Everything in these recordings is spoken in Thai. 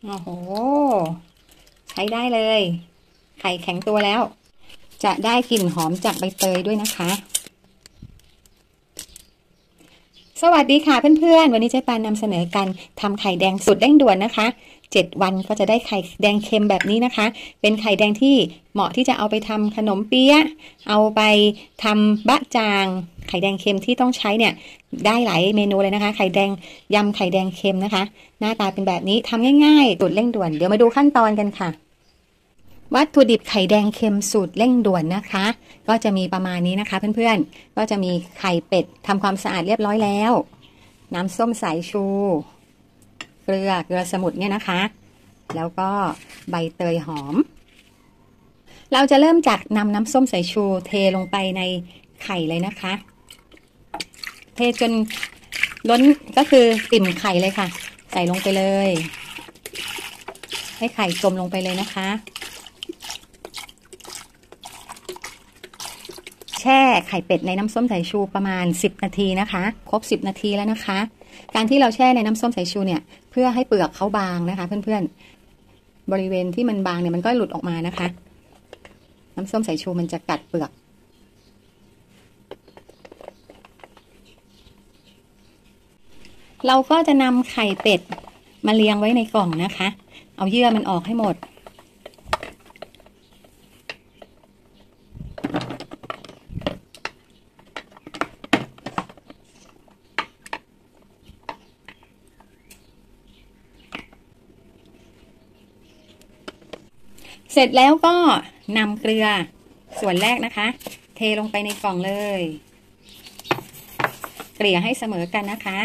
โอ้โหใช้ได้เลยไข่แข็งตัวแล้วจะได้กลิ่นหอมจากใบเตยด้วยนะคะสวัสดีค่ะเพื่อนๆวันนี้เจ๊ปานนำเสนอการทำไข่แดงสูตรเร่งด่วนนะคะ7 วันก็จะได้ไข่แดงเค็มแบบนี้นะคะเป็นไข่แดงที่เหมาะที่จะเอาไปทำขนมเปี๊ยะเอาไปทำบะจางไข่แดงเค็มที่ต้องใช้เนี่ยได้หลายเมนูเลยนะคะไข่แดงยำไข่แดงเค็มนะคะหน้าตาเป็นแบบนี้ทำง่ายๆสูตรเร่งด่วนเดี๋ยวมาดูขั้นตอนกันค่ะวัตถุดิบไข่แดงเค็มสูตรเร่งด่วนนะคะก็จะมีประมาณนี้นะคะเพื่อนๆก็จะมีไข่เป็ดทำความสะอาดเรียบร้อยแล้วน้ำส้มสายชูเกลือสมุนเนี่ยนะคะแล้วก็ใบเตยหอมเราจะเริ่มจากนำน้ำส้มสายชูเทลงไปในไข่เลยนะคะเทจนล้นก็คือติ่มไข่เลยค่ะใส่ลงไปเลยให้ไข่จมลงไปเลยนะคะแช่ไข่เป็ดในน้ำส้มสายชูประมาณ10 นาทีนะคะครบ10 นาทีแล้วนะคะการที่เราแช่ในน้ำส้มสายชูเนี่ยเพื่อให้เปลือกเขาบางนะคะเพื่อนๆบริเวณที่มันบางเนี่ยมันก็หลุดออกมานะคะน้ำส้มสายชูมันจะกัดเปลือกเราก็จะนำไข่เป็ดมาเรียงไว้ในกล่องนะคะเอาเยื่อมันออกให้หมดเสร็จแล้วก็นำเกลือส่วนแรกนะคะเทลงไปในกล่องเลยเกลี่ยให้เสมอกันนะคะ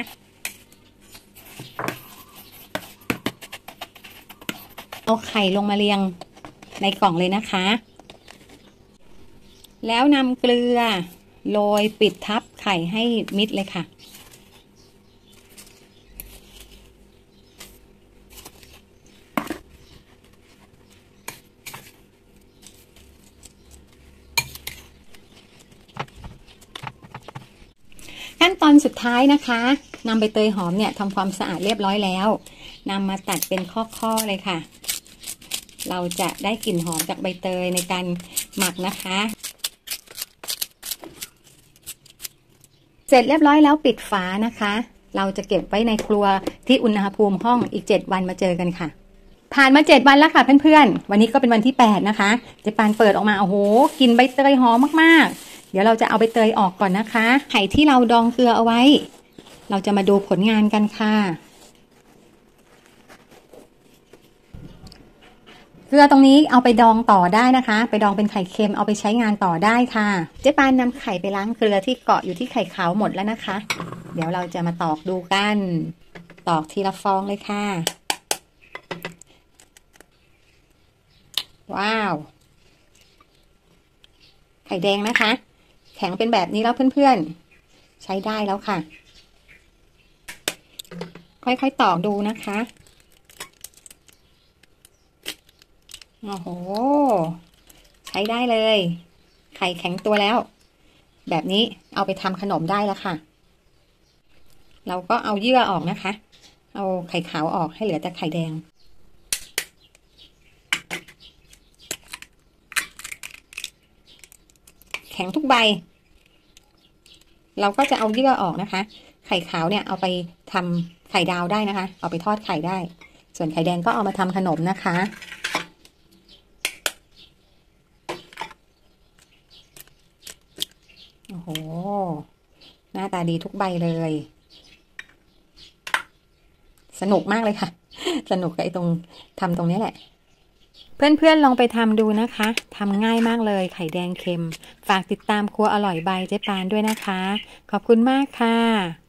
เอาไข่ลงมาเรียงในกล่องเลยนะคะแล้วนำเกลือโรยปิดทับไข่ให้มิดเลยค่ะขั้นตอนสุดท้ายนะคะนำใบเตยหอมเนี่ยทำความสะอาดเรียบร้อยแล้วนำมาตัดเป็นข้อๆเลยค่ะเราจะได้กลิ่นหอมจากใบเตยในการหมักนะคะเสร็จเรียบร้อยแล้วปิดฝานะคะเราจะเก็บไว้ในครัวที่อุณหภูมิห้องอีก7 วันมาเจอกันค่ะผ่านมา7 วันแล้วค่ะเพื่อนๆวันนี้ก็เป็นวันที่8นะคะเจ๊ปานเปิดออกมาโอ้โหกลิ่นใบเตยหอมมากๆเดี๋ยวเราจะเอาใบเตยออกก่อนนะคะไข่ที่เราดองเกลือเอาไว้เราจะมาดูผลงานกันค่ะเกลือตรงนี้เอาไปดองต่อได้นะคะไปดองเป็นไข่เค็มเอาไปใช้งานต่อได้ค่ะเจ๊ปานนำไข่ไปล้างเกลือที่เกาะอยู่ที่ไข่ขาวหมดแล้วนะคะเดี๋ยวเราจะมาตอกดูกันตอกทีละฟองเลยค่ะว้าวไข่แดงนะคะแข็งเป็นแบบนี้แล้วเพื่อนๆใช้ได้แล้วค่ะค่อยๆตอกดูนะคะโอ้โหใช้ได้เลยไข่แข็งตัวแล้วแบบนี้เอาไปทำขนมได้แล้วค่ะเราก็เอาเยื่อออกนะคะเอาไข่ขาวออกให้เหลือแต่ไข่แดงแข็งทุกใบเราก็จะเอาเยื่อออกนะคะไข่ขาวเนี่ยเอาไปทำไข่ดาวได้นะคะเอาไปทอดไข่ได้ส่วนไข่แดงก็เอามาทำขนมนะคะโอ้โหหน้าตาดีทุกใบเลยสนุกมากเลยค่ะสนุกกับไอ้ตรงทำตรงนี้แหละเพื่อนๆลองไปทำดูนะคะทำง่ายมากเลยไข่แดงเค็มฝากติดตามครัวอร่อยบายเจ๊ปานด้วยนะคะขอบคุณมากค่ะ